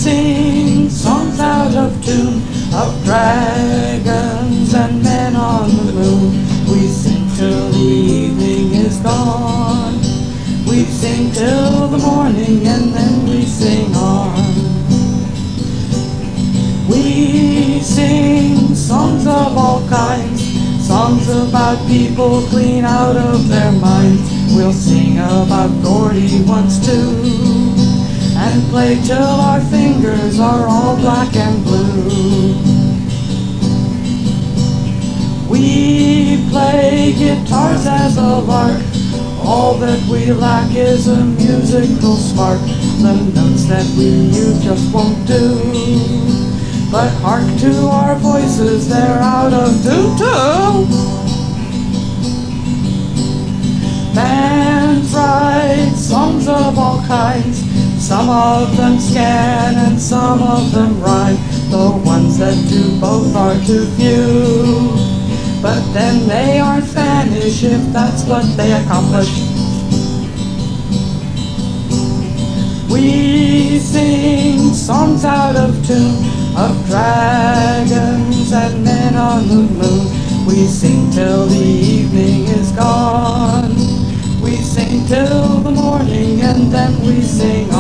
sing songs out of tune, of dragons and men on the moon. We sing till the evening is gone. We sing till the morning and then we sing on. We sing songs of all kinds, songs about people clean out of their minds. We'll sing about Gordy once too, and play till our fingers are all black and blue. We play guitars as a lark. All that we lack is a musical spark. The notes that we use just won't do. But hark to our voices, they're out of tune too. Bands write songs of all kinds. Some of them scan and some of them rhyme. The ones that do both are too few. But then they aren't Spanish if that's what they accomplish. We sing songs out of tune, of dragons and men on the moon. We sing till the evening is gone. We sing till the morning and then we sing